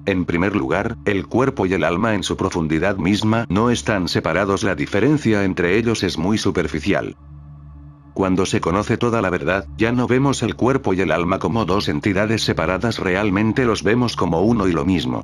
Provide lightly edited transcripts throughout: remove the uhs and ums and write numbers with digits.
En primer lugar, el cuerpo y el alma en su profundidad misma no están separados, la diferencia entre ellos es muy superficial. Cuando se conoce toda la verdad, ya no vemos el cuerpo y el alma como dos entidades separadas, realmente los vemos como uno y lo mismo.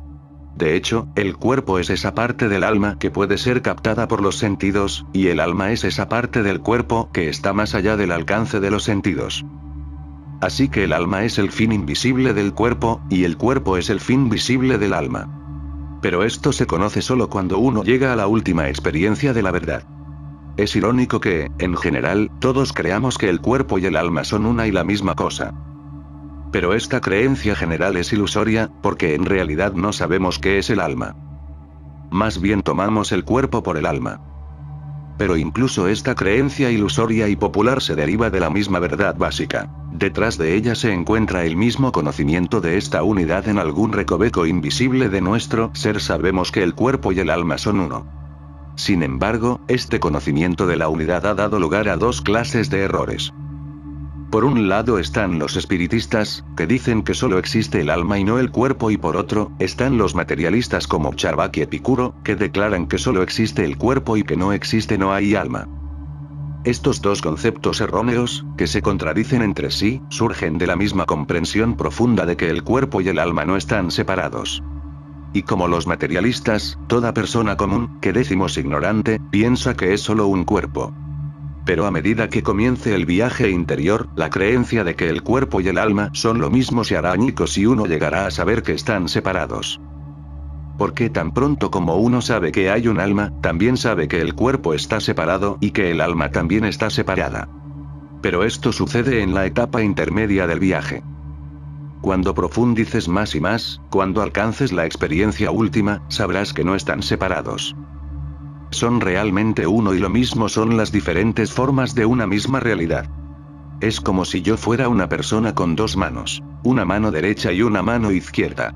De hecho, el cuerpo es esa parte del alma que puede ser captada por los sentidos, y el alma es esa parte del cuerpo que está más allá del alcance de los sentidos. Así que el alma es el fin invisible del cuerpo, y el cuerpo es el fin visible del alma. Pero esto se conoce solo cuando uno llega a la última experiencia de la verdad. Es irónico que, en general, todos creamos que el cuerpo y el alma son una y la misma cosa. Pero esta creencia general es ilusoria, porque en realidad no sabemos qué es el alma. Más bien tomamos el cuerpo por el alma. Pero incluso esta creencia ilusoria y popular se deriva de la misma verdad básica. Detrás de ella se encuentra el mismo conocimiento de esta unidad en algún recoveco invisible de nuestro ser. Sabemos que el cuerpo y el alma son uno. Sin embargo, este conocimiento de la unidad ha dado lugar a dos clases de errores. Por un lado están los espiritistas, que dicen que solo existe el alma y no el cuerpo, y por otro, están los materialistas como Charvak y Epicuro, que declaran que solo existe el cuerpo y que no existe, no hay alma. Estos dos conceptos erróneos, que se contradicen entre sí, surgen de la misma comprensión profunda de que el cuerpo y el alma no están separados. Y como los materialistas, toda persona común, que decimos ignorante, piensa que es solo un cuerpo. Pero a medida que comience el viaje interior, la creencia de que el cuerpo y el alma son lo mismo se hará añicos y uno llegará a saber que están separados. Porque tan pronto como uno sabe que hay un alma, también sabe que el cuerpo está separado y que el alma también está separada. Pero esto sucede en la etapa intermedia del viaje. Cuando profundices más y más, cuando alcances la experiencia última, sabrás que no están separados. Son realmente uno y lo mismo, son las diferentes formas de una misma realidad. Es como si yo fuera una persona con dos manos, una mano derecha y una mano izquierda.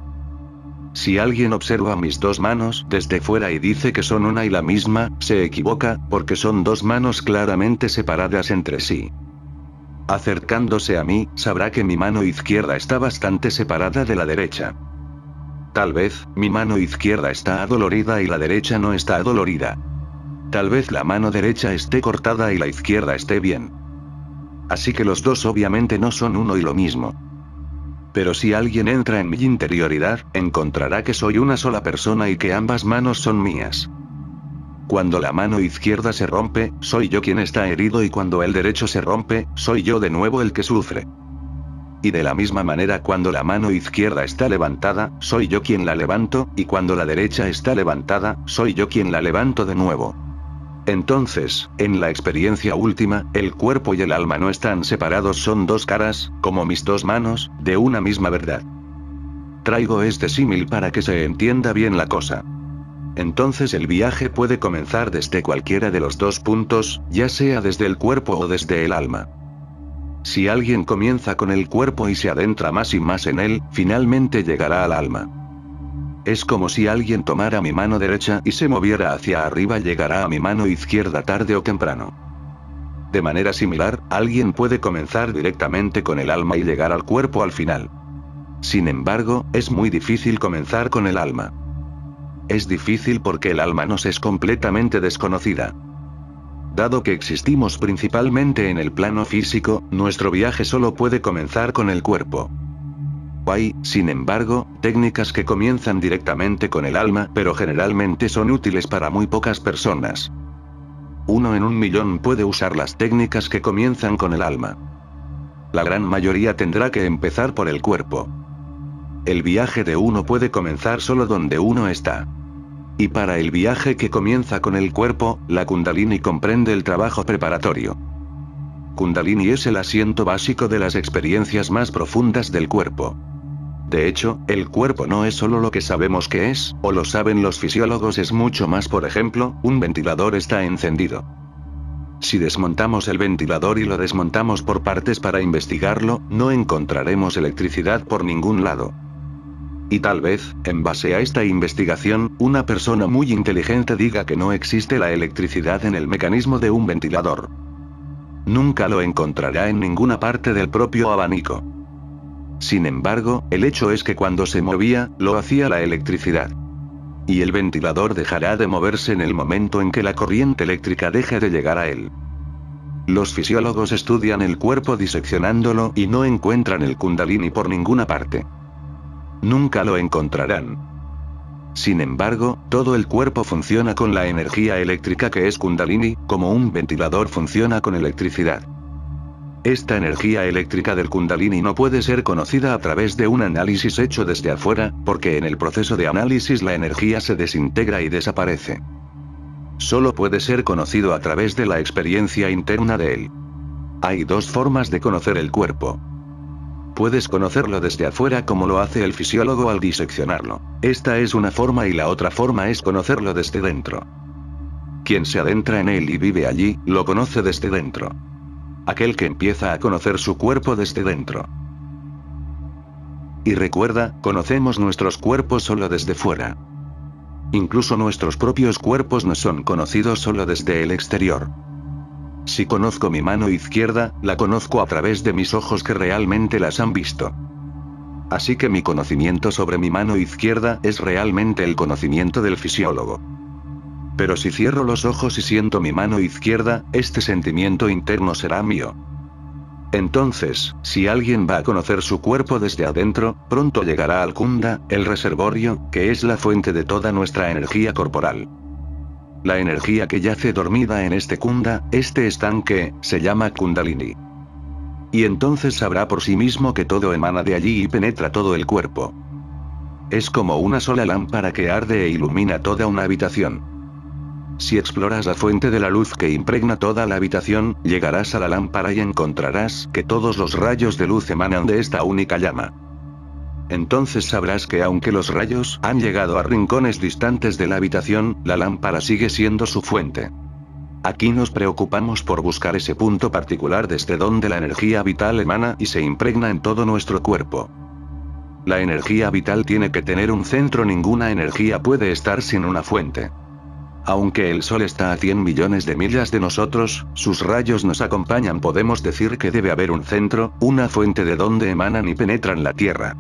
Si alguien observa mis dos manos desde fuera y dice que son una y la misma, se equivoca, porque son dos manos claramente separadas entre sí. Acercándose a mí, sabrá que mi mano izquierda está bastante separada de la derecha. Tal vez, mi mano izquierda está adolorida y la derecha no está adolorida. Tal vez la mano derecha esté cortada y la izquierda esté bien. Así que los dos obviamente no son uno y lo mismo. Pero si alguien entra en mi interioridad, encontrará que soy una sola persona y que ambas manos son mías. Cuando la mano izquierda se rompe, soy yo quien está herido, y cuando el derecho se rompe, soy yo de nuevo el que sufre. Y de la misma manera, cuando la mano izquierda está levantada, soy yo quien la levanto, y cuando la derecha está levantada, soy yo quien la levanto de nuevo. Entonces, en la experiencia última, el cuerpo y el alma no están separados, son dos caras, como mis dos manos, de una misma verdad. Traigo este símil para que se entienda bien la cosa. Entonces el viaje puede comenzar desde cualquiera de los dos puntos, ya sea desde el cuerpo o desde el alma. Si alguien comienza con el cuerpo y se adentra más y más en él, finalmente llegará al alma. Es como si alguien tomara mi mano derecha y se moviera hacia arriba, llegará a mi mano izquierda tarde o temprano. De manera similar, alguien puede comenzar directamente con el alma y llegar al cuerpo al final. Sin embargo, es muy difícil comenzar con el alma. Es difícil porque el alma nos es completamente desconocida. Dado que existimos principalmente en el plano físico, nuestro viaje solo puede comenzar con el cuerpo. Hay, sin embargo, técnicas que comienzan directamente con el alma, pero generalmente son útiles para muy pocas personas. 1 en 1.000.000 puede usar las técnicas que comienzan con el alma. La gran mayoría tendrá que empezar por el cuerpo. El viaje de uno puede comenzar solo donde uno está. Y para el viaje que comienza con el cuerpo, la Kundalini comprende el trabajo preparatorio. Kundalini es el asiento básico de las experiencias más profundas del cuerpo. De hecho, el cuerpo no es solo lo que sabemos que es, o lo saben los fisiólogos, es mucho más. Por ejemplo, un ventilador está encendido. Si desmontamos el ventilador y lo desmontamos por partes para investigarlo, no encontraremos electricidad por ningún lado. Y tal vez, en base a esta investigación, una persona muy inteligente diga que no existe la electricidad en el mecanismo de un ventilador. Nunca lo encontrará en ninguna parte del propio abanico. Sin embargo, el hecho es que cuando se movía, lo hacía la electricidad. Y el ventilador dejará de moverse en el momento en que la corriente eléctrica deje de llegar a él. Los fisiólogos estudian el cuerpo diseccionándolo y no encuentran el Kundalini por ninguna parte. Nunca lo encontrarán. Sin embargo, todo el cuerpo funciona con la energía eléctrica que es Kundalini, como un ventilador funciona con electricidad. Esta energía eléctrica del Kundalini no puede ser conocida a través de un análisis hecho desde afuera, porque en el proceso de análisis la energía se desintegra y desaparece. Solo puede ser conocido a través de la experiencia interna de él. Hay dos formas de conocer el cuerpo. Puedes conocerlo desde afuera como lo hace el fisiólogo al diseccionarlo. Esta es una forma y la otra forma es conocerlo desde dentro. Quien se adentra en él y vive allí, lo conoce desde dentro. Aquel que empieza a conocer su cuerpo desde dentro. Y recuerda, conocemos nuestros cuerpos solo desde fuera. Incluso nuestros propios cuerpos no son conocidos solo desde el exterior. Si conozco mi mano izquierda, la conozco a través de mis ojos que realmente las han visto. Así que mi conocimiento sobre mi mano izquierda es realmente el conocimiento del fisiólogo. Pero si cierro los ojos y siento mi mano izquierda, este sentimiento interno será mío. Entonces, si alguien va a conocer su cuerpo desde adentro, pronto llegará al Kunda, el reservorio, que es la fuente de toda nuestra energía corporal. La energía que yace dormida en este Kunda, este estanque, se llama Kundalini. Y entonces sabrá por sí mismo que todo emana de allí y penetra todo el cuerpo. Es como una sola lámpara que arde e ilumina toda una habitación. Si exploras la fuente de la luz que impregna toda la habitación, llegarás a la lámpara y encontrarás que todos los rayos de luz emanan de esta única llama. Entonces sabrás que aunque los rayos han llegado a rincones distantes de la habitación, la lámpara sigue siendo su fuente. Aquí nos preocupamos por buscar ese punto particular desde donde la energía vital emana y se impregna en todo nuestro cuerpo. La energía vital tiene que tener un centro, ninguna energía puede estar sin una fuente. Aunque el Sol está a 100 millones de millas de nosotros, sus rayos nos acompañan, podemos decir que debe haber un centro, una fuente de donde emanan y penetran la Tierra.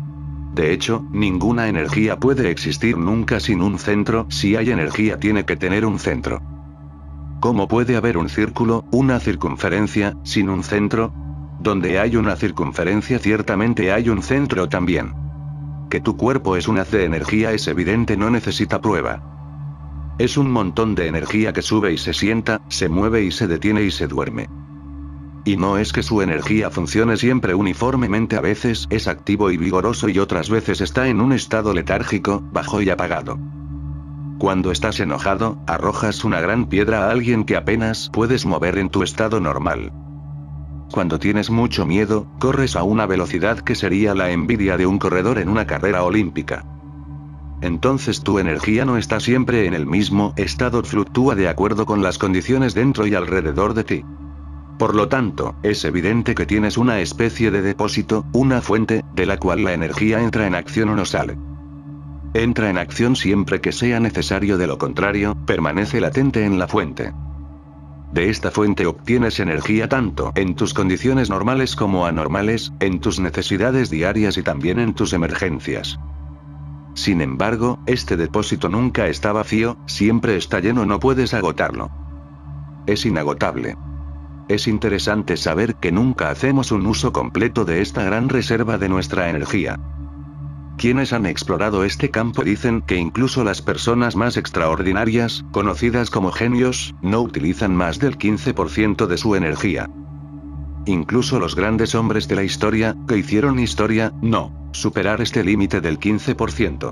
De hecho, ninguna energía puede existir nunca sin un centro, si hay energía tiene que tener un centro. ¿Cómo puede haber un círculo, una circunferencia, sin un centro? Donde hay una circunferencia ciertamente hay un centro también. Que tu cuerpo es un haz de energía es evidente, no necesita prueba. Es un montón de energía que sube y se sienta, se mueve y se detiene y se duerme. Y no es que su energía funcione siempre uniformemente, a veces es activo y vigoroso y otras veces está en un estado letárgico, bajo y apagado. Cuando estás enojado, arrojas una gran piedra a alguien que apenas puedes mover en tu estado normal. Cuando tienes mucho miedo, corres a una velocidad que sería la envidia de un corredor en una carrera olímpica. Entonces tu energía no está siempre en el mismo estado, fluctúa de acuerdo con las condiciones dentro y alrededor de ti. Por lo tanto, es evidente que tienes una especie de depósito, una fuente, de la cual la energía entra en acción o no sale. Entra en acción siempre que sea necesario, de lo contrario, permanece latente en la fuente. De esta fuente obtienes energía tanto en tus condiciones normales como anormales, en tus necesidades diarias y también en tus emergencias. Sin embargo, este depósito nunca está vacío, siempre está lleno, no puedes agotarlo. Es inagotable. Es interesante saber que nunca hacemos un uso completo de esta gran reserva de nuestra energía. Quienes han explorado este campo dicen que incluso las personas más extraordinarias, conocidas como genios, no utilizan más del 15% de su energía. Incluso los grandes hombres de la historia, que hicieron historia, no superar este límite del 15%.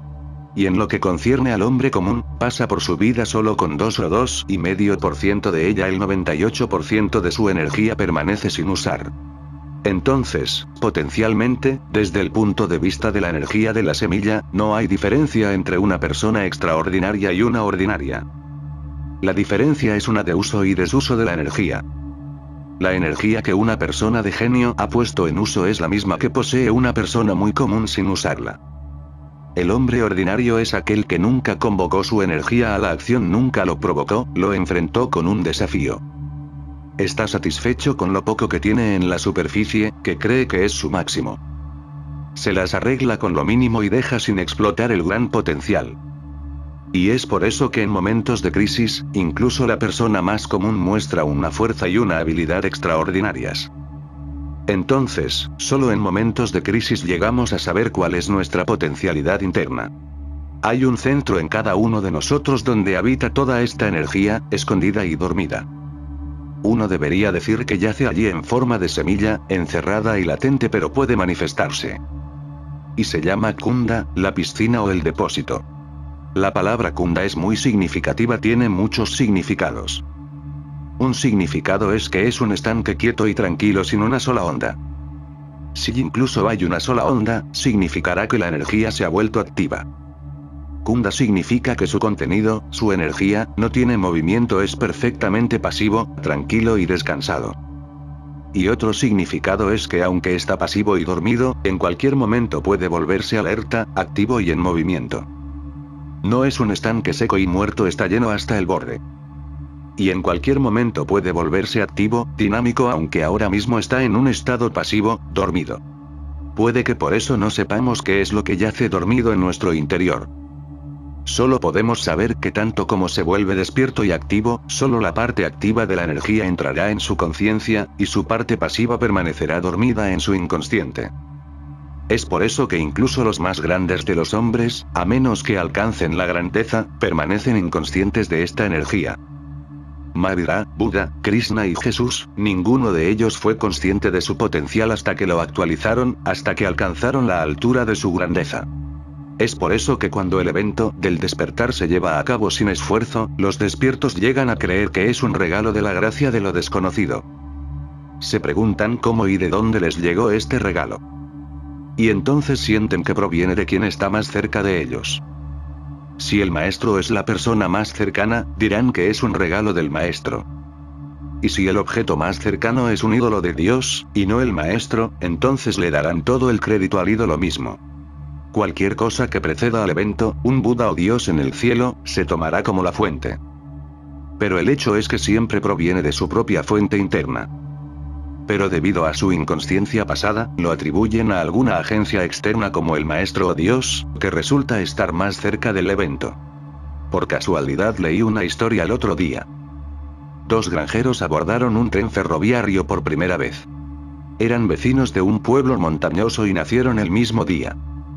Y en lo que concierne al hombre común, pasa por su vida solo con 2 o 2,5% de ella, el 98% de su energía permanece sin usar. Entonces, potencialmente, desde el punto de vista de la energía de la semilla, no hay diferencia entre una persona extraordinaria y una ordinaria. La diferencia es una de uso y desuso de la energía. La energía que una persona de genio ha puesto en uso es la misma que posee una persona muy común sin usarla. El hombre ordinario es aquel que nunca convocó su energía a la acción, nunca lo provocó, lo enfrentó con un desafío. Está satisfecho con lo poco que tiene en la superficie, que cree que es su máximo. se las arregla con lo mínimo y deja sin explotar el gran potencial. Y es por eso que en momentos de crisis, incluso la persona más común muestra una fuerza y una habilidad extraordinarias. Entonces, solo en momentos de crisis llegamos a saber cuál es nuestra potencialidad interna. Hay un centro en cada uno de nosotros donde habita toda esta energía, escondida y dormida. Uno debería decir que yace allí en forma de semilla, encerrada y latente, pero puede manifestarse. Y se llama Kunda, la piscina o el depósito. La palabra Kunda es muy significativa, tiene muchos significados. Un significado es que es un estanque quieto y tranquilo sin una sola onda. Si incluso hay una sola onda, significará que la energía se ha vuelto activa. Kunda significa que su contenido, su energía, no tiene movimiento, es perfectamente pasivo, tranquilo y descansado. Y otro significado es que aunque está pasivo y dormido, en cualquier momento puede volverse alerta, activo y en movimiento. No es un estanque seco y muerto, está lleno hasta el borde. Y en cualquier momento puede volverse activo, dinámico, aunque ahora mismo está en un estado pasivo, dormido. Puede que por eso no sepamos qué es lo que yace dormido en nuestro interior. Solo podemos saber que tanto como se vuelve despierto y activo, solo la parte activa de la energía entrará en su conciencia, y su parte pasiva permanecerá dormida en su inconsciente. Es por eso que incluso los más grandes de los hombres, a menos que alcancen la grandeza, permanecen inconscientes de esta energía. Mahavira, Buda, Krishna y Jesús, ninguno de ellos fue consciente de su potencial hasta que lo actualizaron, hasta que alcanzaron la altura de su grandeza. Es por eso que cuando el evento del despertar se lleva a cabo sin esfuerzo, los despiertos llegan a creer que es un regalo de la gracia de lo desconocido. Se preguntan cómo y de dónde les llegó este regalo. Y entonces sienten que proviene de quien está más cerca de ellos. Si el maestro es la persona más cercana, dirán que es un regalo del maestro. Y si el objeto más cercano es un ídolo de Dios, y no el maestro, entonces le darán todo el crédito al ídolo mismo. Cualquier cosa que preceda al evento, un Buda o Dios en el cielo, se tomará como la fuente. Pero el hecho es que siempre proviene de su propia fuente interna. Pero debido a su inconsciencia pasada, lo atribuyen a alguna agencia externa como el maestro o Dios, que resulta estar más cerca del evento. Por casualidad leí una historia el otro día. Dos granjeros abordaron un tren ferroviario por primera vez. Eran vecinos de un pueblo montañoso y nacieron el mismo día.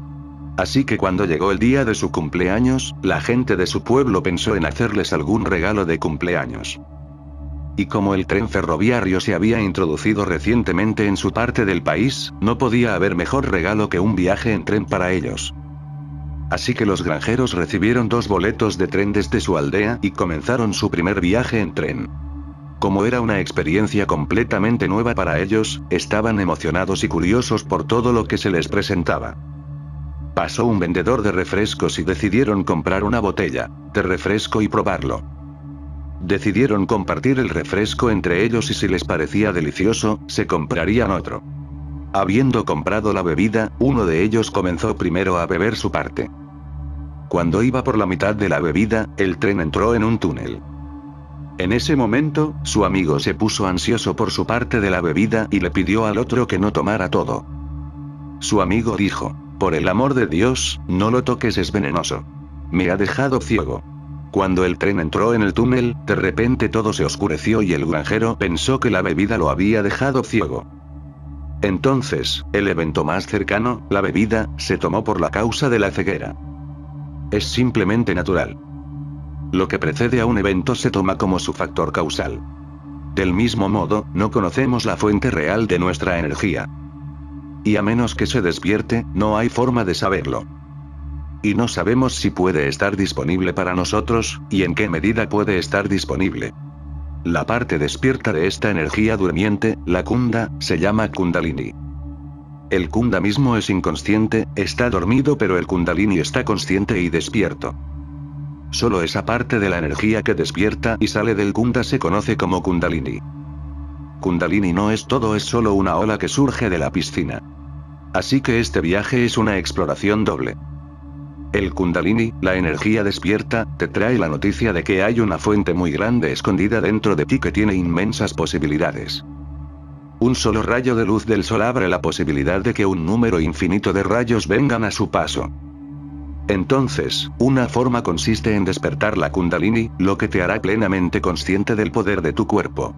Así que cuando llegó el día de su cumpleaños, la gente de su pueblo pensó en hacerles algún regalo de cumpleaños. Y como el tren ferroviario se había introducido recientemente en su parte del país, no podía haber mejor regalo que un viaje en tren para ellos. Así que los granjeros recibieron 2 boletos de tren desde su aldea y comenzaron su primer viaje en tren. Como era una experiencia completamente nueva para ellos, estaban emocionados y curiosos por todo lo que se les presentaba. Pasó un vendedor de refrescos y decidieron comprar una botella de refresco y probarlo. Decidieron compartir el refresco entre ellos y si les parecía delicioso, se comprarían otro. Habiendo comprado la bebida, uno de ellos comenzó primero a beber su parte. Cuando iba por la mitad de la bebida, el tren entró en un túnel. En ese momento, su amigo se puso ansioso por su parte de la bebida y le pidió al otro que no tomara todo. Su amigo dijo: «Por el amor de Dios, no lo toques, es venenoso. Me ha dejado ciego». Cuando el tren entró en el túnel, de repente todo se oscureció y el granjero pensó que la bebida lo había dejado ciego. Entonces, el evento más cercano, la bebida, se tomó por la causa de la ceguera. Es simplemente natural. Lo que precede a un evento se toma como su factor causal. Del mismo modo, no conocemos la fuente real de nuestra energía. Y a menos que se despierte, no hay forma de saberlo. Y no sabemos si puede estar disponible para nosotros, y en qué medida puede estar disponible. La parte despierta de esta energía durmiente, la Kunda, se llama Kundalini. El Kunda mismo es inconsciente, está dormido, pero el Kundalini está consciente y despierto. Solo esa parte de la energía que despierta y sale del Kunda se conoce como Kundalini. Kundalini no es todo, es solo una ola que surge de la piscina. Así que este viaje es una exploración doble. El Kundalini, la energía despierta, te trae la noticia de que hay una fuente muy grande escondida dentro de ti que tiene inmensas posibilidades. Un solo rayo de luz del sol abre la posibilidad de que un número infinito de rayos vengan a su paso. Entonces, una forma consiste en despertar la Kundalini, lo que te hará plenamente consciente del poder de tu cuerpo.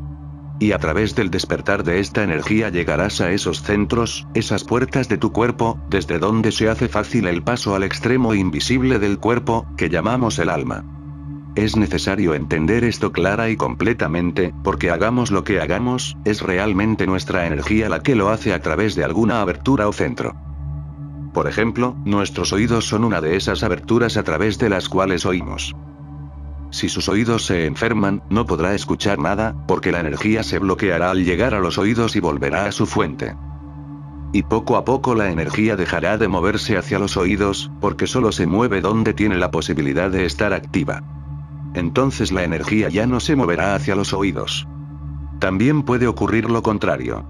Y a través del despertar de esta energía llegarás a esos centros, esas puertas de tu cuerpo, desde donde se hace fácil el paso al extremo invisible del cuerpo, que llamamos el alma. Es necesario entender esto clara y completamente, porque hagamos lo que hagamos, es realmente nuestra energía la que lo hace a través de alguna abertura o centro. Por ejemplo, nuestros oídos son una de esas aberturas a través de las cuales oímos. Si sus oídos se enferman, no podrá escuchar nada, porque la energía se bloqueará al llegar a los oídos y volverá a su fuente. Y poco a poco la energía dejará de moverse hacia los oídos, porque solo se mueve donde tiene la posibilidad de estar activa. Entonces la energía ya no se moverá hacia los oídos. También puede ocurrir lo contrario.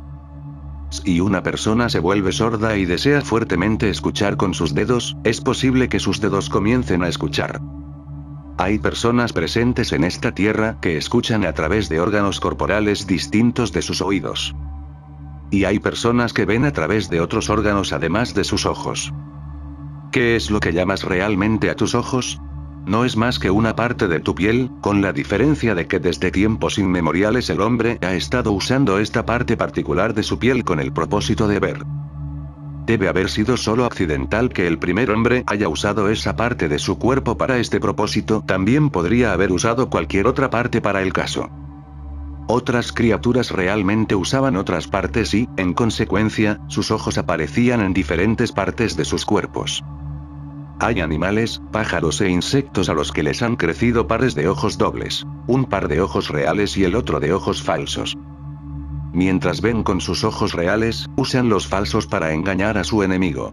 Si una persona se vuelve sorda y desea fuertemente escuchar con sus dedos, es posible que sus dedos comiencen a escuchar. Hay personas presentes en esta tierra que escuchan a través de órganos corporales distintos de sus oídos. Y hay personas que ven a través de otros órganos además de sus ojos. ¿Qué es lo que llamas realmente a tus ojos? No es más que una parte de tu piel, con la diferencia de que desde tiempos inmemoriales el hombre ha estado usando esta parte particular de su piel con el propósito de ver. Debe haber sido solo accidental que el primer hombre haya usado esa parte de su cuerpo para este propósito, también podría haber usado cualquier otra parte para el caso. Otras criaturas realmente usaban otras partes y, en consecuencia, sus ojos aparecían en diferentes partes de sus cuerpos. Hay animales, pájaros e insectos a los que les han crecido pares de ojos dobles, un par de ojos reales y el otro de ojos falsos. Mientras ven con sus ojos reales, usan los falsos para engañar a su enemigo.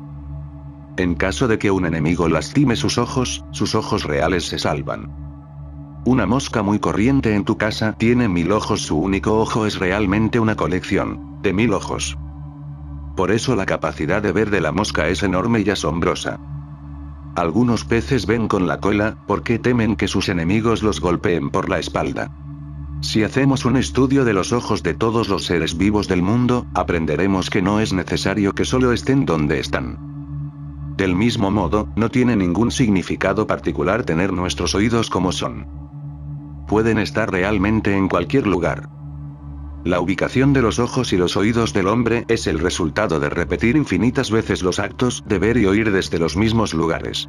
En caso de que un enemigo lastime sus ojos reales se salvan. Una mosca muy corriente en tu casa tiene 1000 ojos, su único ojo es realmente una colección de 1000 ojos. Por eso la capacidad de ver de la mosca es enorme y asombrosa. Algunos peces ven con la cola, porque temen que sus enemigos los golpeen por la espalda. Si hacemos un estudio de los ojos de todos los seres vivos del mundo, aprenderemos que no es necesario que solo estén donde están. Del mismo modo, no tiene ningún significado particular tener nuestros oídos como son. Pueden estar realmente en cualquier lugar. La ubicación de los ojos y los oídos del hombre es el resultado de repetir infinitas veces los actos de ver y oír desde los mismos lugares.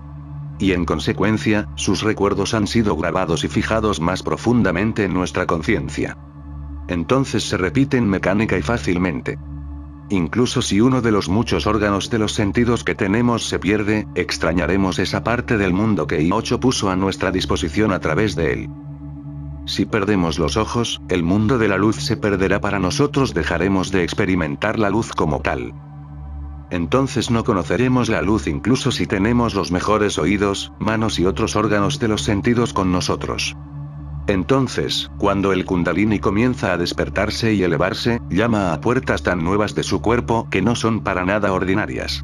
Y en consecuencia, sus recuerdos han sido grabados y fijados más profundamente en nuestra conciencia. Entonces se repiten mecánica y fácilmente. Incluso si uno de los muchos órganos de los sentidos que tenemos se pierde, extrañaremos esa parte del mundo que I8 puso a nuestra disposición a través de él. Si perdemos los ojos, el mundo de la luz se perderá para nosotros, dejaremos de experimentar la luz como tal. Entonces no conoceremos la luz incluso si tenemos los mejores oídos, manos y otros órganos de los sentidos con nosotros. Entonces, cuando el Kundalini comienza a despertarse y elevarse, llama a puertas tan nuevas de su cuerpo que no son para nada ordinarias.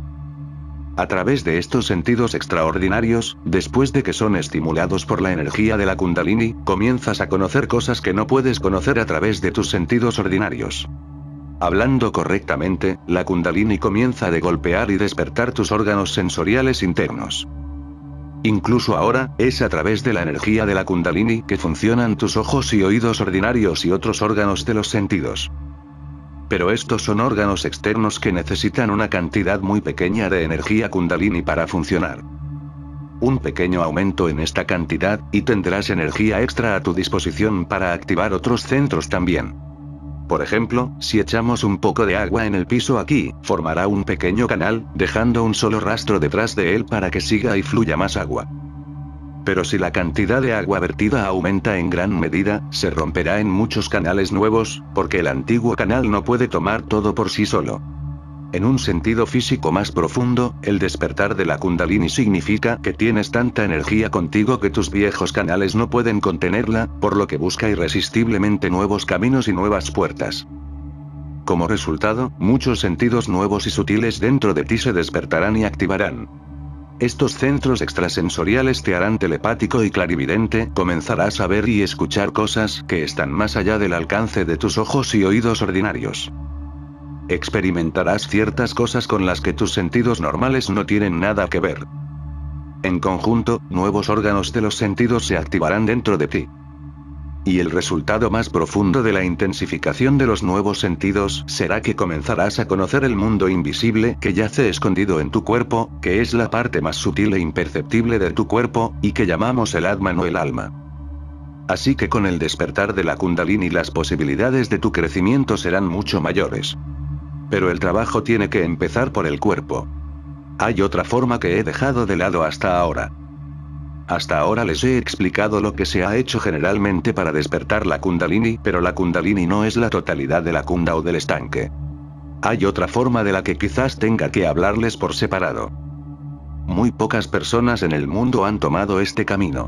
A través de estos sentidos extraordinarios, después de que son estimulados por la energía de la Kundalini, comienzas a conocer cosas que no puedes conocer a través de tus sentidos ordinarios. Hablando correctamente, la Kundalini comienza a golpear y despertar tus órganos sensoriales internos. Incluso ahora, es a través de la energía de la Kundalini que funcionan tus ojos y oídos ordinarios y otros órganos de los sentidos. Pero estos son órganos externos que necesitan una cantidad muy pequeña de energía Kundalini para funcionar. Un pequeño aumento en esta cantidad, y tendrás energía extra a tu disposición para activar otros centros también. Por ejemplo, si echamos un poco de agua en el piso aquí, formará un pequeño canal, dejando un solo rastro detrás de él para que siga y fluya más agua. Pero si la cantidad de agua vertida aumenta en gran medida, se romperá en muchos canales nuevos, porque el antiguo canal no puede tomar todo por sí solo. En un sentido físico más profundo, el despertar de la Kundalini significa que tienes tanta energía contigo que tus viejos canales no pueden contenerla, por lo que busca irresistiblemente nuevos caminos y nuevas puertas. Como resultado, muchos sentidos nuevos y sutiles dentro de ti se despertarán y activarán. Estos centros extrasensoriales te harán telepático y clarividente, comenzarás a ver y escuchar cosas que están más allá del alcance de tus ojos y oídos ordinarios. Experimentarás ciertas cosas con las que tus sentidos normales no tienen nada que ver. En conjunto, nuevos órganos de los sentidos se activarán dentro de ti. Y el resultado más profundo de la intensificación de los nuevos sentidos será que comenzarás a conocer el mundo invisible que yace escondido en tu cuerpo, que es la parte más sutil e imperceptible de tu cuerpo, y que llamamos el Atman o el alma. Así que con el despertar de la Kundalini las posibilidades de tu crecimiento serán mucho mayores. Pero el trabajo tiene que empezar por el cuerpo. Hay otra forma que he dejado de lado hasta ahora. Hasta ahora les he explicado lo que se ha hecho generalmente para despertar la Kundalini, pero la Kundalini no es la totalidad de la Kunda o del estanque. Hay otra forma de la que quizás tenga que hablarles por separado. Muy pocas personas en el mundo han tomado este camino.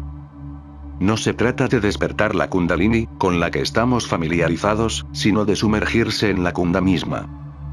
No se trata de despertar la Kundalini, con la que estamos familiarizados, sino de sumergirse en la Kunda misma.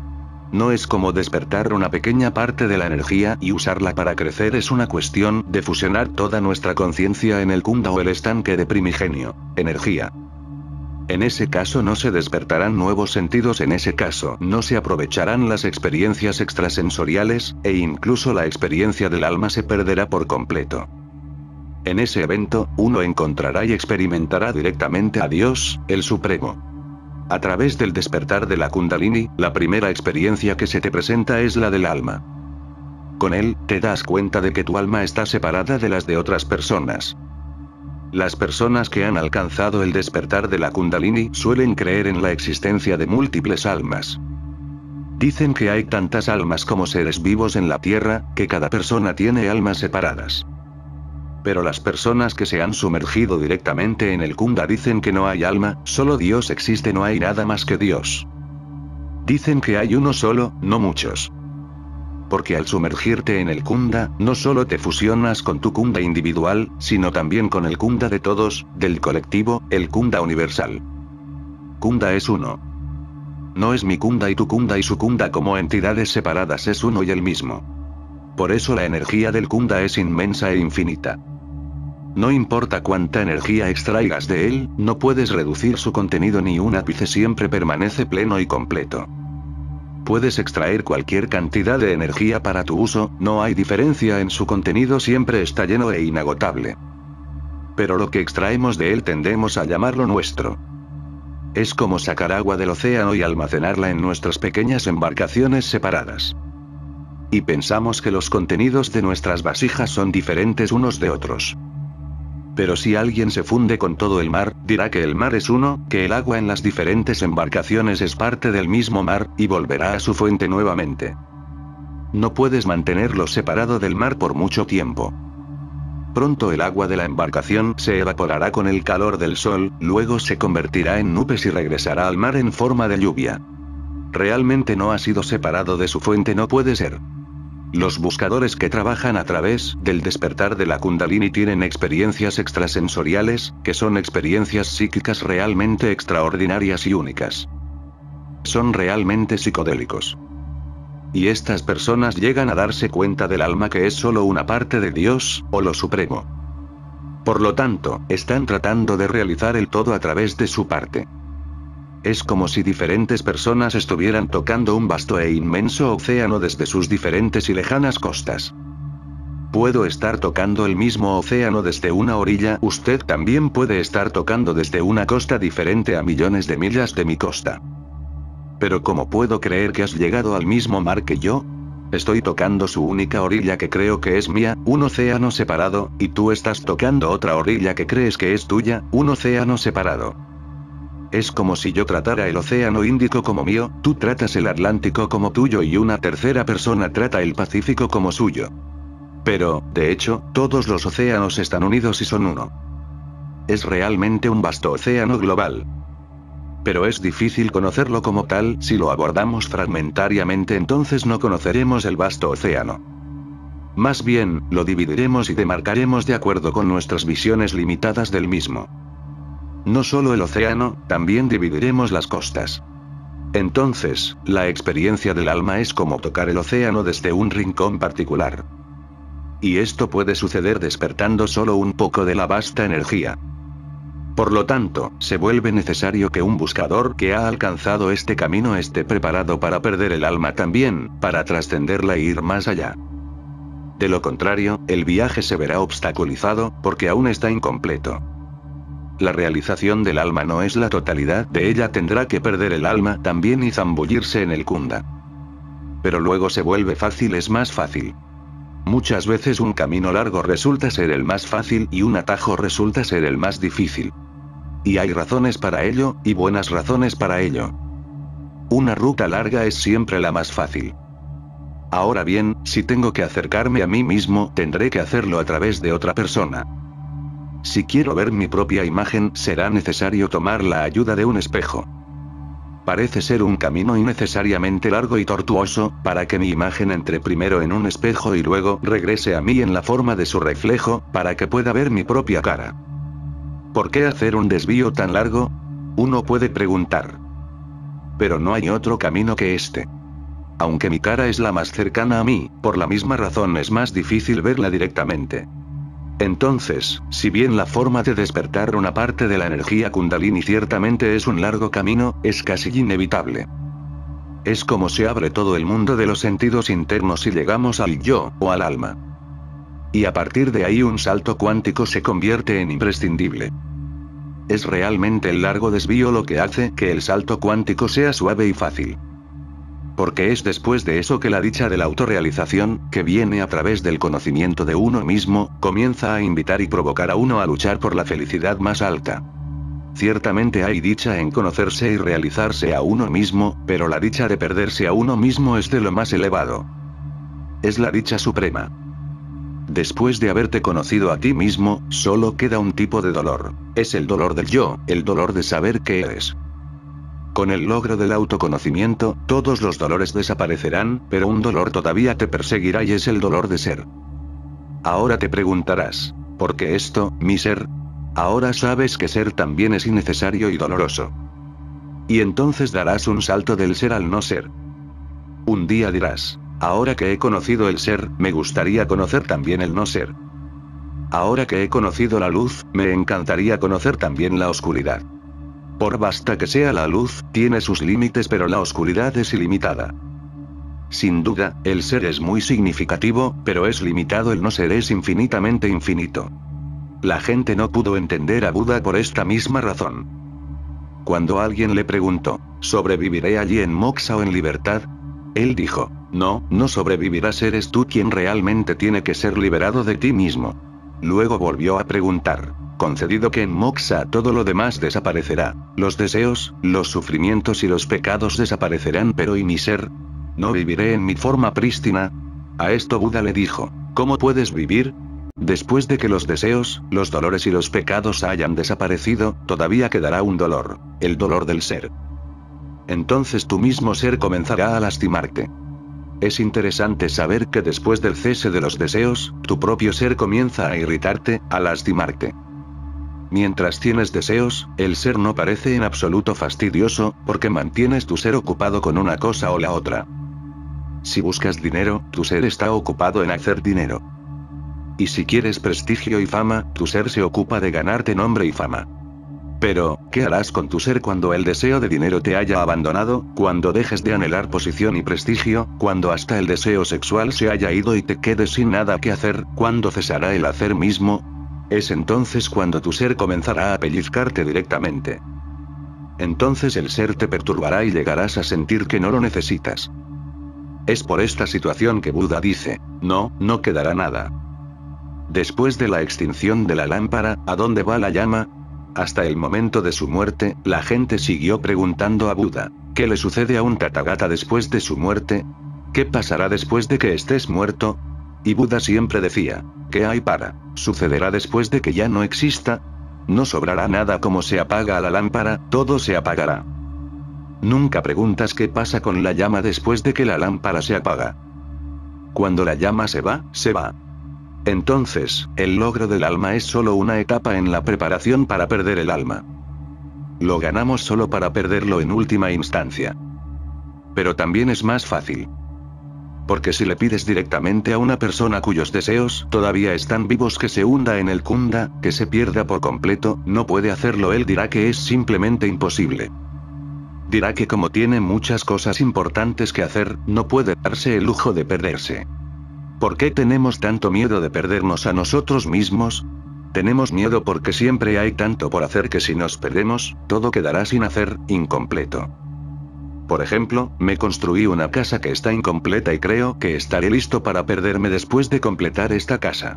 No es como despertar una pequeña parte de la energía y usarla para crecer, es una cuestión de fusionar toda nuestra conciencia en el Kunda o el estanque de primigenio, energía. En ese caso no se despertarán nuevos sentidos, en ese caso no se aprovecharán las experiencias extrasensoriales, e incluso la experiencia del alma se perderá por completo. En ese evento, uno encontrará y experimentará directamente a Dios, el Supremo. A través del despertar de la Kundalini, la primera experiencia que se te presenta es la del alma. Con él, te das cuenta de que tu alma está separada de las de otras personas. Las personas que han alcanzado el despertar de la Kundalini suelen creer en la existencia de múltiples almas. Dicen que hay tantas almas como seres vivos en la Tierra, que cada persona tiene almas separadas. Pero las personas que se han sumergido directamente en el Kunda dicen que no hay alma, solo Dios existe, no hay nada más que Dios. Dicen que hay uno solo, no muchos. Porque al sumergirte en el Kunda, no solo te fusionas con tu Kunda individual, sino también con el Kunda de todos, del colectivo, el Kunda universal. Kunda es uno. No es mi Kunda y tu Kunda y su Kunda como entidades separadas, es uno y el mismo. Por eso la energía del Kunda es inmensa e infinita. No importa cuánta energía extraigas de él, no puedes reducir su contenido ni un ápice, siempre permanece pleno y completo. Puedes extraer cualquier cantidad de energía para tu uso, no hay diferencia en su contenido, siempre está lleno e inagotable. Pero lo que extraemos de él tendemos a llamarlo nuestro. Es como sacar agua del océano y almacenarla en nuestras pequeñas embarcaciones separadas. Y pensamos que los contenidos de nuestras vasijas son diferentes unos de otros. Pero si alguien se funde con todo el mar, dirá que el mar es uno, que el agua en las diferentes embarcaciones es parte del mismo mar, y volverá a su fuente nuevamente. No puedes mantenerlo separado del mar por mucho tiempo. Pronto el agua de la embarcación se evaporará con el calor del sol, luego se convertirá en nubes y regresará al mar en forma de lluvia. Realmente no ha sido separado de su fuente, no puede ser. Los buscadores que trabajan a través del despertar de la Kundalini tienen experiencias extrasensoriales, que son experiencias psíquicas realmente extraordinarias y únicas. Son realmente psicodélicos. Y estas personas llegan a darse cuenta del alma, que es solo una parte de Dios, o lo Supremo. Por lo tanto, están tratando de realizar el todo a través de su parte. Es como si diferentes personas estuvieran tocando un vasto e inmenso océano desde sus diferentes y lejanas costas. Puedo estar tocando el mismo océano desde una orilla, usted también puede estar tocando desde una costa diferente a millones de millas de mi costa. Pero ¿cómo puedo creer que has llegado al mismo mar que yo? Estoy tocando su única orilla que creo que es mía, un océano separado, y tú estás tocando otra orilla que crees que es tuya, un océano separado. Es como si yo tratara el océano Índico como mío, tú tratas el Atlántico como tuyo y una tercera persona trata el Pacífico como suyo. Pero, de hecho, todos los océanos están unidos y son uno. Es realmente un vasto océano global. Pero es difícil conocerlo como tal, si lo abordamos fragmentariamente entonces no conoceremos el vasto océano. Más bien, lo dividiremos y demarcaremos de acuerdo con nuestras visiones limitadas del mismo. No solo el océano, también dividiremos las costas. Entonces, la experiencia del alma es como tocar el océano desde un rincón particular. Y esto puede suceder despertando solo un poco de la vasta energía. Por lo tanto, se vuelve necesario que un buscador que ha alcanzado este camino esté preparado para perder el alma también, para trascenderla e ir más allá. De lo contrario, el viaje se verá obstaculizado, porque aún está incompleto. La realización del alma no es la totalidad de ella, tendrá que perder el alma también y zambullirse en el kunda. Pero luego se vuelve fácil, es más fácil. Muchas veces un camino largo resulta ser el más fácil y un atajo resulta ser el más difícil. Y hay razones para ello, y buenas razones para ello. Una ruta larga es siempre la más fácil. Ahora bien, si tengo que acercarme a mí mismo, tendré que hacerlo a través de otra persona. Si quiero ver mi propia imagen, será necesario tomar la ayuda de un espejo. Parece ser un camino innecesariamente largo y tortuoso, para que mi imagen entre primero en un espejo y luego regrese a mí en la forma de su reflejo, para que pueda ver mi propia cara. ¿Por qué hacer un desvío tan largo? Uno puede preguntar. Pero no hay otro camino que este. Aunque mi cara es la más cercana a mí, por la misma razón es más difícil verla directamente. Entonces, si bien la forma de despertar una parte de la energía Kundalini ciertamente es un largo camino, es casi inevitable. Es como se abre todo el mundo de los sentidos internos y llegamos al yo, o al alma. Y a partir de ahí un salto cuántico se convierte en imprescindible. Es realmente el largo desvío lo que hace que el salto cuántico sea suave y fácil. Porque es después de eso que la dicha de la autorrealización, que viene a través del conocimiento de uno mismo, comienza a invitar y provocar a uno a luchar por la felicidad más alta. Ciertamente hay dicha en conocerse y realizarse a uno mismo, pero la dicha de perderse a uno mismo es de lo más elevado. Es la dicha suprema. Después de haberte conocido a ti mismo, solo queda un tipo de dolor. Es el dolor del yo, el dolor de saber qué eres. Con el logro del autoconocimiento, todos los dolores desaparecerán, pero un dolor todavía te perseguirá y es el dolor de ser. Ahora te preguntarás, ¿por qué esto, mi ser? Ahora sabes que ser también es innecesario y doloroso. Y entonces darás un salto del ser al no ser. Un día dirás, ahora que he conocido el ser, me gustaría conocer también el no ser. Ahora que he conocido la luz, me encantaría conocer también la oscuridad. Por basta que sea la luz, tiene sus límites, pero la oscuridad es ilimitada. Sin duda, el ser es muy significativo, pero es limitado, el no ser es infinitamente infinito. La gente no pudo entender a Buda por esta misma razón. Cuando alguien le preguntó, ¿sobreviviré allí en moksha o en libertad? Él dijo, no, no sobrevivirás, eres tú quien realmente tiene que ser liberado de ti mismo. Luego volvió a preguntar, concedido que en moksha todo lo demás desaparecerá, los deseos, los sufrimientos y los pecados desaparecerán, pero ¿y mi ser? ¿No viviré en mi forma prístina? A esto Buda le dijo, ¿cómo puedes vivir? Después de que los deseos, los dolores y los pecados hayan desaparecido, todavía quedará un dolor, el dolor del ser. Entonces tu mismo ser comenzará a lastimarte. Es interesante saber que después del cese de los deseos, tu propio ser comienza a irritarte, a lastimarte. Mientras tienes deseos, el ser no parece en absoluto fastidioso, porque mantienes tu ser ocupado con una cosa o la otra. Si buscas dinero, tu ser está ocupado en hacer dinero. Y si quieres prestigio y fama, tu ser se ocupa de ganarte nombre y fama. Pero, ¿qué harás con tu ser cuando el deseo de dinero te haya abandonado, cuando dejes de anhelar posición y prestigio, cuando hasta el deseo sexual se haya ido y te quedes sin nada que hacer, cuando cesará el hacer mismo? Es entonces cuando tu ser comenzará a pellizcarte directamente. Entonces el ser te perturbará y llegarás a sentir que no lo necesitas. Es por esta situación que Buda dice, no, no quedará nada. Después de la extinción de la lámpara, ¿a dónde va la llama? Hasta el momento de su muerte, la gente siguió preguntando a Buda, ¿qué le sucede a un Tathagata después de su muerte? ¿Qué pasará después de que estés muerto? Y Buda siempre decía, ¿qué hay para? ¿Sucederá después de que ya no exista? No sobrará nada, como se apaga la lámpara, todo se apagará. Nunca preguntas qué pasa con la llama después de que la lámpara se apaga. Cuando la llama se va, se va. Entonces, el logro del alma es solo una etapa en la preparación para perder el alma. Lo ganamos solo para perderlo en última instancia. Pero también es más fácil. Porque si le pides directamente a una persona cuyos deseos todavía están vivos que se hunda en el kunda, que se pierda por completo, no puede hacerlo. Él dirá que es simplemente imposible. Dirá que como tiene muchas cosas importantes que hacer, no puede darse el lujo de perderse. ¿Por qué tenemos tanto miedo de perdernos a nosotros mismos? Tenemos miedo porque siempre hay tanto por hacer que si nos perdemos, todo quedará sin hacer, incompleto. Por ejemplo, me construí una casa que está incompleta y creo que estaré listo para perderme después de completar esta casa.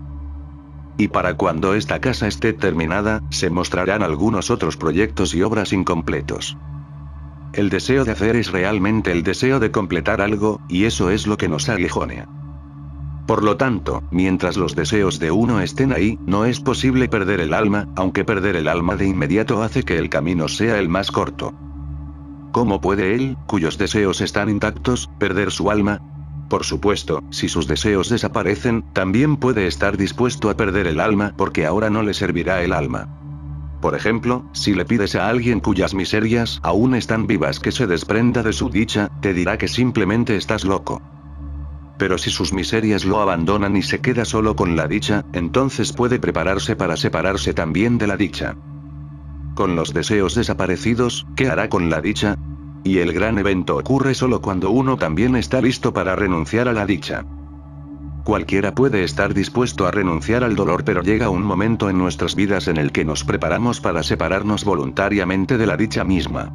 Y para cuando esta casa esté terminada, se mostrarán algunos otros proyectos y obras incompletos. El deseo de hacer es realmente el deseo de completar algo, y eso es lo que nos aguijona. Por lo tanto, mientras los deseos de uno estén ahí, no es posible perder el alma, aunque perder el alma de inmediato hace que el camino sea el más corto. ¿Cómo puede él, cuyos deseos están intactos, perder su alma? Por supuesto, si sus deseos desaparecen, también puede estar dispuesto a perder el alma porque ahora no le servirá el alma. Por ejemplo, si le pides a alguien cuyas miserias aún están vivas que se desprenda de su dicha, te dirá que simplemente estás loco. Pero si sus miserias lo abandonan y se queda solo con la dicha, entonces puede prepararse para separarse también de la dicha. Con los deseos desaparecidos, ¿qué hará con la dicha? Y el gran evento ocurre solo cuando uno también está listo para renunciar a la dicha. Cualquiera puede estar dispuesto a renunciar al dolor, pero llega un momento en nuestras vidas en el que nos preparamos para separarnos voluntariamente de la dicha misma.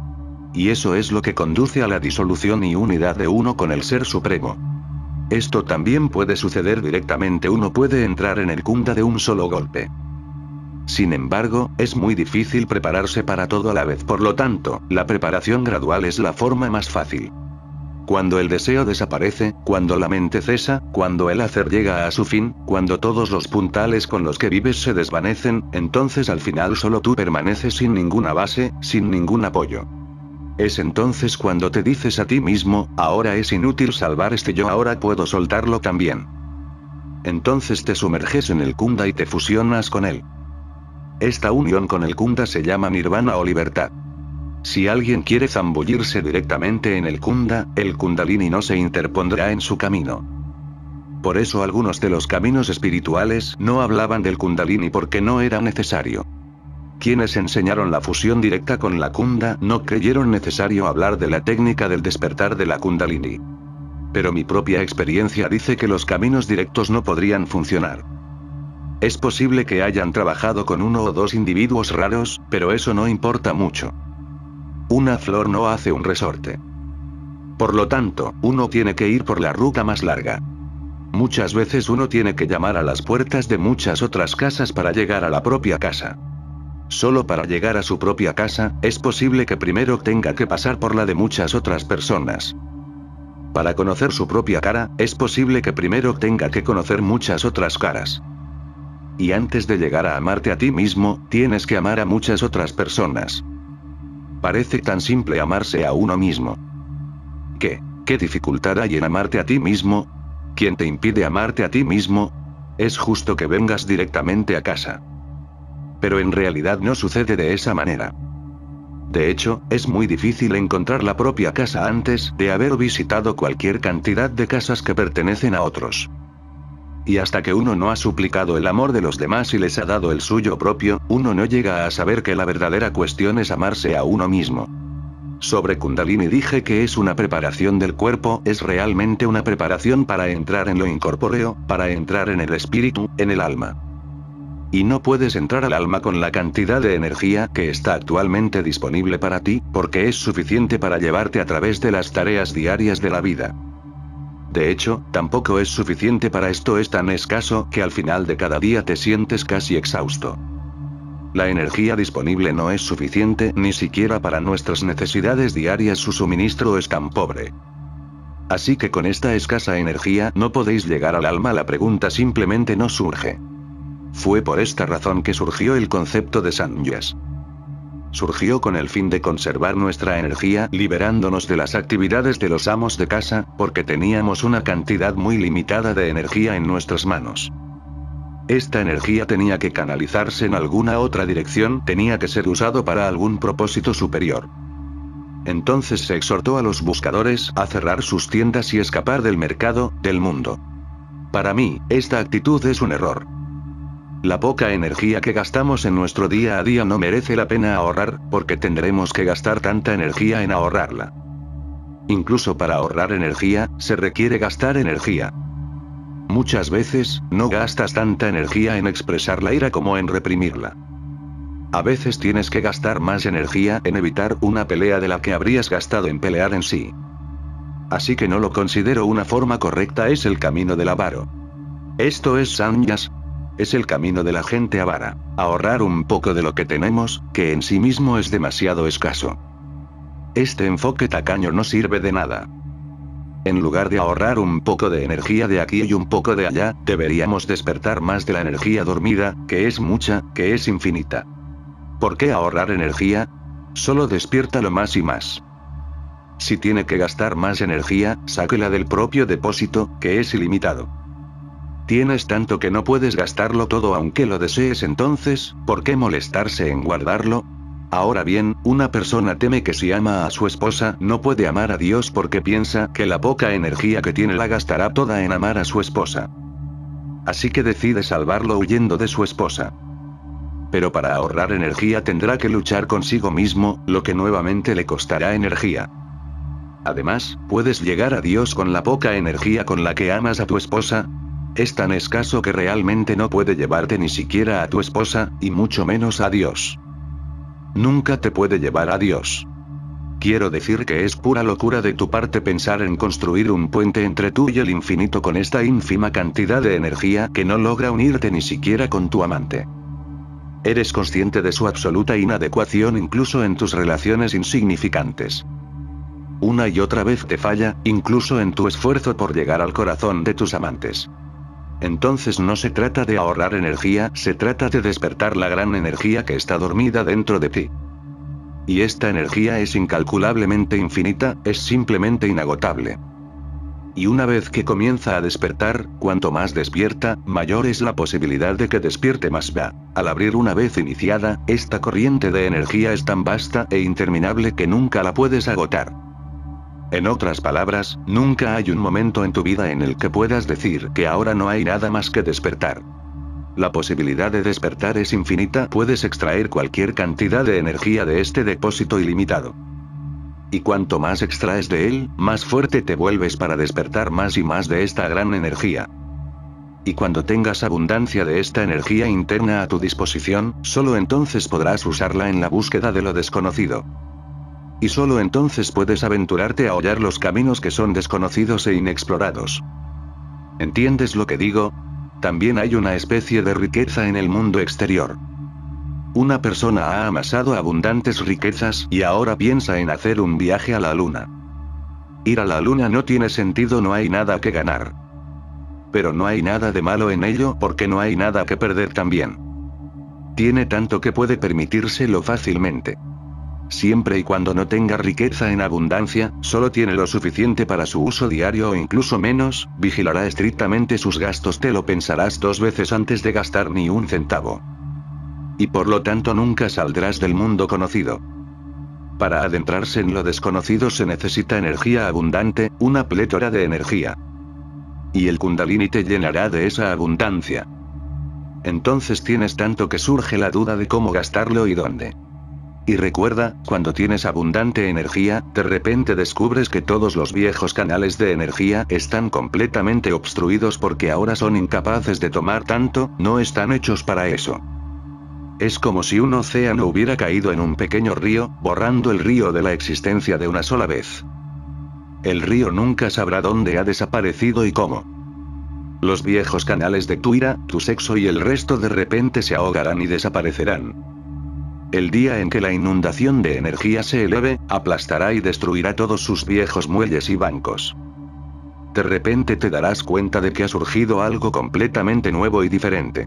Y eso es lo que conduce a la disolución y unidad de uno con el Ser Supremo. Esto también puede suceder directamente, uno puede entrar en el kunda de un solo golpe. Sin embargo, es muy difícil prepararse para todo a la vez, por lo tanto, la preparación gradual es la forma más fácil. Cuando el deseo desaparece, cuando la mente cesa, cuando el hacer llega a su fin, cuando todos los puntales con los que vives se desvanecen, entonces al final solo tú permaneces sin ninguna base, sin ningún apoyo. Es entonces cuando te dices a ti mismo, ahora es inútil salvar este yo, ahora puedo soltarlo también. Entonces te sumerges en el kunda y te fusionas con él. Esta unión con el kunda se llama nirvana o libertad. Si alguien quiere zambullirse directamente en el kunda, el kundalini no se interpondrá en su camino. Por eso algunos de los caminos espirituales no hablaban del kundalini porque no era necesario. Quienes enseñaron la fusión directa con la kunda no creyeron necesario hablar de la técnica del despertar de la kundalini. Pero mi propia experiencia dice que los caminos directos no podrían funcionar. Es posible que hayan trabajado con uno o dos individuos raros, pero eso no importa mucho. Una flor no hace un resorte. Por lo tanto, uno tiene que ir por la ruta más larga. Muchas veces uno tiene que llamar a las puertas de muchas otras casas para llegar a la propia casa. Solo para llegar a su propia casa, es posible que primero tenga que pasar por la de muchas otras personas. Para conocer su propia cara, es posible que primero tenga que conocer muchas otras caras. Y antes de llegar a amarte a ti mismo, tienes que amar a muchas otras personas. Parece tan simple amarse a uno mismo. ¿Qué dificultad hay en amarte a ti mismo? ¿Quién te impide amarte a ti mismo? Es justo que vengas directamente a casa. Pero en realidad no sucede de esa manera. De hecho, es muy difícil encontrar la propia casa antes de haber visitado cualquier cantidad de casas que pertenecen a otros. Y hasta que uno no ha suplicado el amor de los demás y les ha dado el suyo propio, uno no llega a saber que la verdadera cuestión es amarse a uno mismo. Sobre Kundalini dije que es una preparación del cuerpo, es realmente una preparación para entrar en lo incorpóreo, para entrar en el espíritu, en el alma. Y no puedes entrar al alma con la cantidad de energía que está actualmente disponible para ti, porque es suficiente para llevarte a través de las tareas diarias de la vida. De hecho, tampoco es suficiente para esto, es tan escaso que al final de cada día te sientes casi exhausto. La energía disponible no es suficiente ni siquiera para nuestras necesidades diarias, su suministro es tan pobre. Así que con esta escasa energía no podéis llegar al alma, la pregunta simplemente no surge. Fue por esta razón que surgió el concepto de sannyas. Surgió con el fin de conservar nuestra energía, liberándonos de las actividades de los amos de casa, porque teníamos una cantidad muy limitada de energía en nuestras manos. Esta energía tenía que canalizarse en alguna otra dirección, tenía que ser usado para algún propósito superior. Entonces se exhortó a los buscadores a cerrar sus tiendas y escapar del mercado, del mundo. Para mí, esta actitud es un error. La poca energía que gastamos en nuestro día a día no merece la pena ahorrar, porque tendremos que gastar tanta energía en ahorrarla. Incluso para ahorrar energía, se requiere gastar energía. Muchas veces, no gastas tanta energía en expresar la ira como en reprimirla. A veces tienes que gastar más energía en evitar una pelea de la que habrías gastado en pelear en sí. Así que no lo considero una forma correcta, es el camino del avaro. Esto es sannyas. Es el camino de la gente avara. Ahorrar un poco de lo que tenemos, que en sí mismo es demasiado escaso. Este enfoque tacaño no sirve de nada. En lugar de ahorrar un poco de energía de aquí y un poco de allá, deberíamos despertar más de la energía dormida, que es mucha, que es infinita. ¿Por qué ahorrar energía? Solo despiértalo más y más. Si tiene que gastar más energía, sáquela del propio depósito, que es ilimitado. Tienes tanto que no puedes gastarlo todo aunque lo desees, entonces, ¿por qué molestarse en guardarlo? Ahora bien, una persona teme que si ama a su esposa no puede amar a Dios porque piensa que la poca energía que tiene la gastará toda en amar a su esposa. Así que decide salvarlo huyendo de su esposa. Pero para ahorrar energía tendrá que luchar consigo mismo, lo que nuevamente le costará energía. Además, ¿puedes llegar a Dios con la poca energía con la que amas a tu esposa? Es tan escaso que realmente no puede llevarte ni siquiera a tu esposa, y mucho menos a Dios. Nunca te puede llevar a Dios. Quiero decir que es pura locura de tu parte pensar en construir un puente entre tú y el infinito con esta ínfima cantidad de energía que no logra unirte ni siquiera con tu amante. Eres consciente de su absoluta inadecuación incluso en tus relaciones insignificantes. Una y otra vez te falla, incluso en tu esfuerzo por llegar al corazón de tus amantes. Entonces no se trata de ahorrar energía, se trata de despertar la gran energía que está dormida dentro de ti. Y esta energía es incalculablemente infinita, es simplemente inagotable. Y una vez que comienza a despertar, cuanto más despierta, mayor es la posibilidad de que despierte más va. Al abrir una vez iniciada, esta corriente de energía es tan vasta e interminable que nunca la puedes agotar. En otras palabras, nunca hay un momento en tu vida en el que puedas decir que ahora no hay nada más que despertar. La posibilidad de despertar es infinita, puedes extraer cualquier cantidad de energía de este depósito ilimitado. Y cuanto más extraes de él, más fuerte te vuelves para despertar más y más de esta gran energía. Y cuando tengas abundancia de esta energía interna a tu disposición, solo entonces podrás usarla en la búsqueda de lo desconocido. Y solo entonces puedes aventurarte a hollar los caminos que son desconocidos e inexplorados. ¿Entiendes lo que digo? También hay una especie de riqueza en el mundo exterior. Una persona ha amasado abundantes riquezas y ahora piensa en hacer un viaje a la luna. Ir a la luna no tiene sentido, no hay nada que ganar. Pero no hay nada de malo en ello porque no hay nada que perder también. Tiene tanto que puede permitírselo fácilmente. Siempre y cuando no tenga riqueza en abundancia, solo tiene lo suficiente para su uso diario o incluso menos, vigilará estrictamente sus gastos, te lo pensarás 2 veces antes de gastar ni un centavo. Y por lo tanto nunca saldrás del mundo conocido. Para adentrarse en lo desconocido se necesita energía abundante, una plétora de energía. Y el Kundalini te llenará de esa abundancia. Entonces tienes tanto que surge la duda de cómo gastarlo y dónde. Y recuerda, cuando tienes abundante energía, de repente descubres que todos los viejos canales de energía están completamente obstruidos porque ahora son incapaces de tomar tanto, no están hechos para eso. Es como si un océano hubiera caído en un pequeño río, borrando el río de la existencia de una sola vez. El río nunca sabrá dónde ha desaparecido y cómo. Los viejos canales de tu ira, tu sexo y el resto de repente se ahogarán y desaparecerán. El día en que la inundación de energía se eleve, aplastará y destruirá todos sus viejos muelles y bancos. De repente te darás cuenta de que ha surgido algo completamente nuevo y diferente.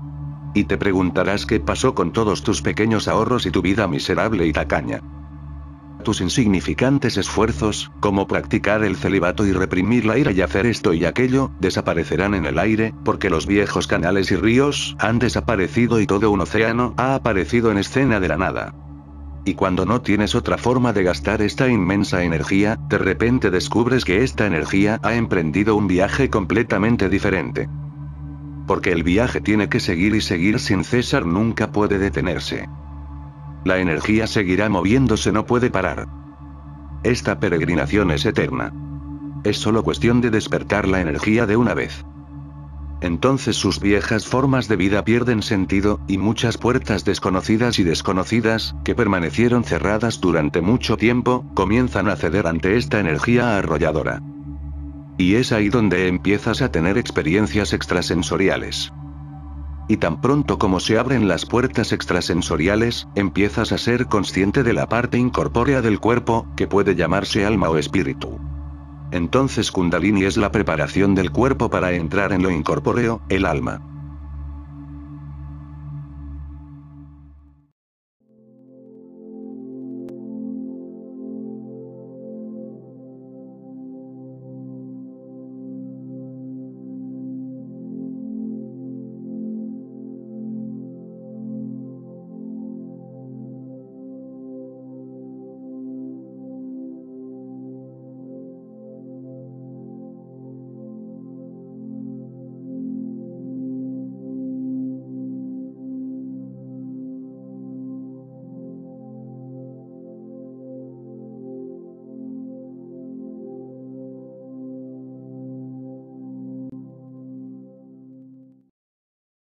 Y te preguntarás qué pasó con todos tus pequeños ahorros y tu vida miserable y tacaña. Tus insignificantes esfuerzos, como practicar el celibato y reprimir la ira y hacer esto y aquello, desaparecerán en el aire, porque los viejos canales y ríos han desaparecido y todo un océano ha aparecido en escena de la nada. Y cuando no tienes otra forma de gastar esta inmensa energía, de repente descubres que esta energía ha emprendido un viaje completamente diferente. Porque el viaje tiene que seguir y seguir sin cesar, nunca puede detenerse. La energía seguirá moviéndose, no puede parar. Esta peregrinación es eterna. Es solo cuestión de despertar la energía de una vez. Entonces sus viejas formas de vida pierden sentido, y muchas puertas desconocidas y desconocidas, que permanecieron cerradas durante mucho tiempo, comienzan a ceder ante esta energía arrolladora. Y es ahí donde empiezas a tener experiencias extrasensoriales. Y tan pronto como se abren las puertas extrasensoriales, empiezas a ser consciente de la parte incorpórea del cuerpo, que puede llamarse alma o espíritu. Entonces Kundalini es la preparación del cuerpo para entrar en lo incorpóreo, el alma.